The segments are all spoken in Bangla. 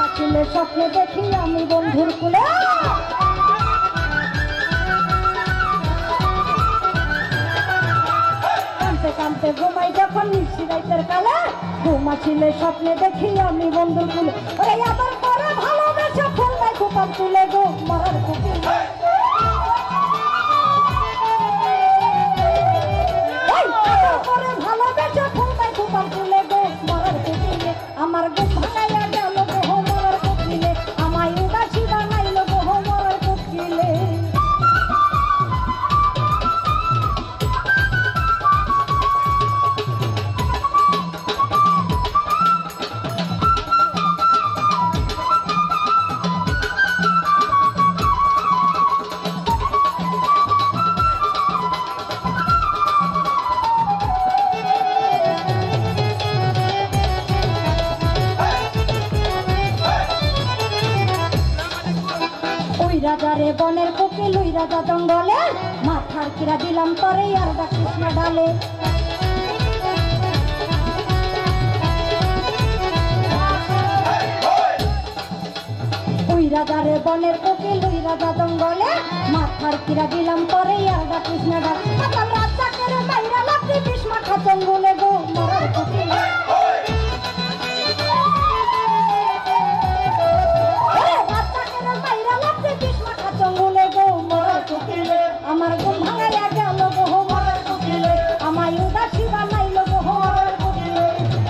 ঘুমাচ্ছিলে স্বপ্নে দেখি আমি বন্ধুর কুলে কাঁদতে কাঁদতে ঘুমাই যখন নিশি রাইতের কালে ঘুমাচ্ছিলে স্বপ্নে দেখি আমি বন্ধুর কুলে ওরে আবার পরে ভালোবেসে ফুল নাই কুপার তুলে গো মরার কুকিলে আমার ঘুম ভাঙাইয়া গেল গো মরার কোকিলে আমায় উদাসী বানাইল গো মরার কোকিলে রাজারে বনের কোকিল ওই রাজা জঙ্গলে মাথার কিরা দিলাম তরে আর ডাকিস না ডালে ওই রাজারে বনের কোকিল ওই রাজা জঙ্গলে মাথার কিরা দিলাম তরে আর ডাকিস না ডালে মাতাল রাজা করে মাইরা লাগতে বিষ মাখা জঙ্গলে গো মরার কোকিল আমার ঘুম ভাঙাইয়া গেল গো মরার কোকিলে আমায় উদাসী বানাইল গো মরার কোকিলে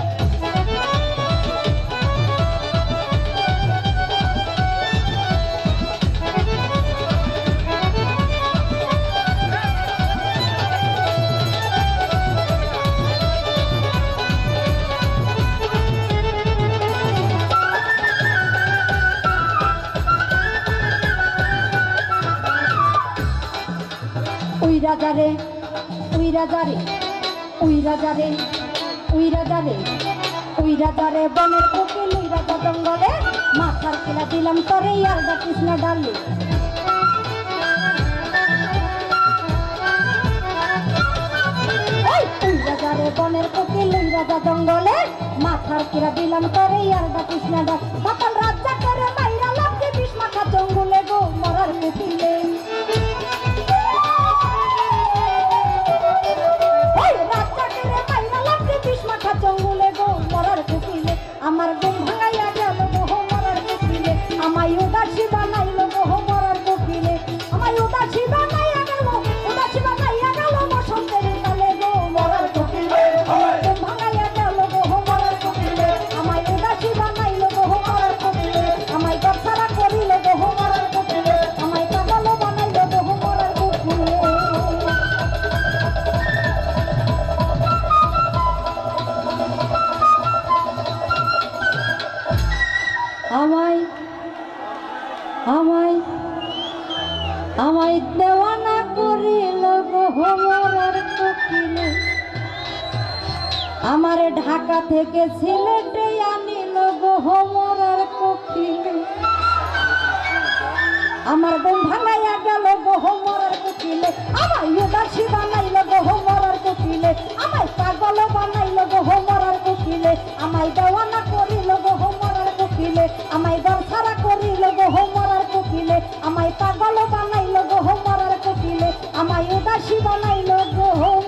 ওই রাজারে ওই রাজারে ওই রাজারে ওই রাজারে ওই রাজারে বনের কোকিল ওই রাজা জঙ্গলে মাথার কিলা দিলাম তরে আর ডাকিস না ডালে ওই রাজারে বনের কোকিল ওই রাজা জঙ্গলে মাথার কিলা দিলাম তরে আর ডাকিস না ডাল মাতাল রাজা করে মাইরা লাগছে বিষ মাখা জঙ্গলে গো মরার কোকিলে জঙ্গলে গো মরার কোকিলে আমার ঘুম ভাঙাইয়া গেল গো মরার কোকিলে আমায় উদাসী বানাইল গো মরার কোকিলে আমায় উদাসী বানাইয়া গেল বসন্তের কালে গো মরার কোকিলে আমার ঘুম ভাঙাইয়া গেল গো মরার কোকিলে আমায় উদাসী বানাইল গো মরার কোকিলে আমায় গছাড়া করিল গো মরার কোকিলে আমায় পাগল বানাইল গো মরার কোকিলে আমায় আমায় আমায় দেওয়ানা করিল গো মরার কোকিলে আমারে ঢাকা থেকে সিলেটে আনিল গো মরার কোকিলে আমার ঘুম ভাঙাইয়া গেল গো মরার কোকিলে আমায় উদাসী বানাইল গো মরার কোকিলে আমায় পাগল বানাইল গো মরার কোকিলে আমায় দেওয়ানা করিল গো মরার কোকিলে আমায় গছাড়া করিল গো মরার কোকিলে আমায় পাগল বানাইল গো মরার কোকিলে আমায় উদাসী বানাইল গো